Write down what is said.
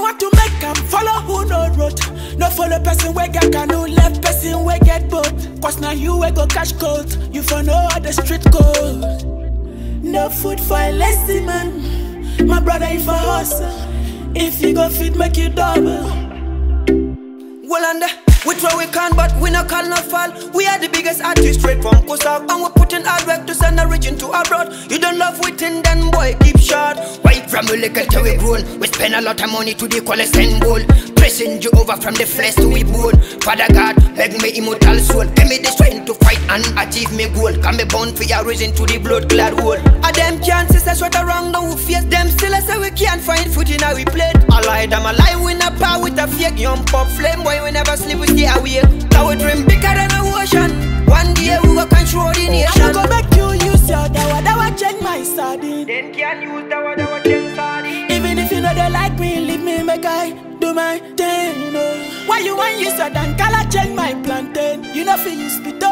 want to make them follow who no road. No follow person where get canoe, left person where get boat. Cause now you will go catch cold. You for know the street code. No food for a lazy man. My brother, if a hustle, if you go fit, make you double. Well, and we try we can, but we no can not fall. We are the biggest artists straight from Costa, and we're putting hard work to send a region to abroad. You don't love within, then boy, keep short. Right from we little till we grown, we spend a lot of money to the call bowl. Pressing Jehovah from the flesh to we bone. Father God, help me immortal soul. Give me the strength to fight and achieve me goal. Can be bound for your reason to the blood-clad hole. A them chances that's what around now we face them. Still I say we can't find foot in how we played. I lied, I'm alive, we not power with a fake young pop flame boy. We never sleep, we stay awake. Now we dream bigger than the ocean. One day we go control the nation. I go make you use your dawa change my sardine. Then can use dawa change sardine. Even if you know they like me, leave me make I do my thing. No. Why you want use your dan color change my plantain? You know feel you spit